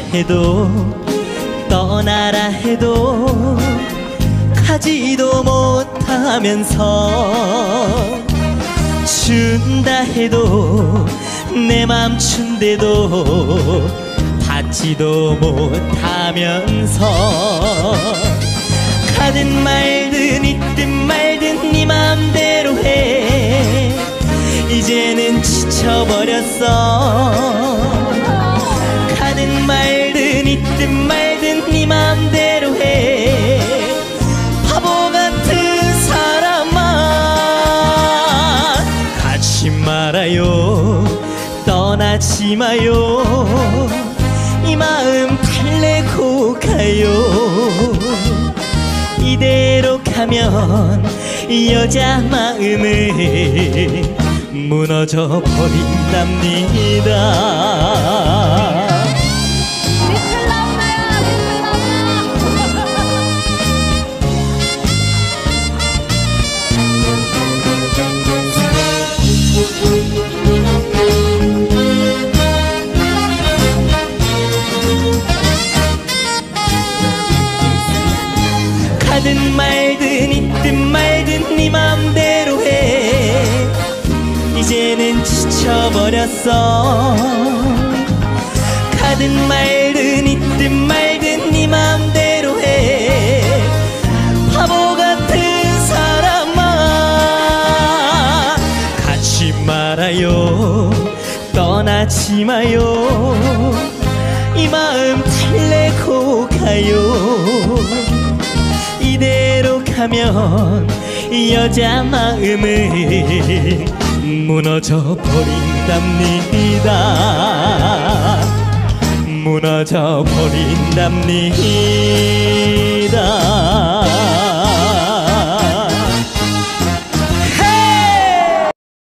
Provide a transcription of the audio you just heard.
해도 떠나라 해도 가지도 못하면서 준다 해도 내 맘 준대도 받지도 못하면서 가든 말든 있든 말든 네 맘대로 해. 이제는 지쳐버렸어. 가든 말든 있든 말든 네 맘대로 해. 바보 같은 사람아 가지 말아요. 떠나지 마요. 이 마음 달래고 가요. 이대로 가면 여자 마음은 무너져 버린답니다. 가든 말든 있든 말든 네 맘대로 해. 이제는 지쳐버렸어. 가든 말든 있든 말든 네 맘대로 해. 바보 같은 사람아 가지 말아요. 떠나지 마요. 이 마음 달래고 가요. 이대로 가면 여자 마음은 무너져 버린답니다. 무너져 버린답니다.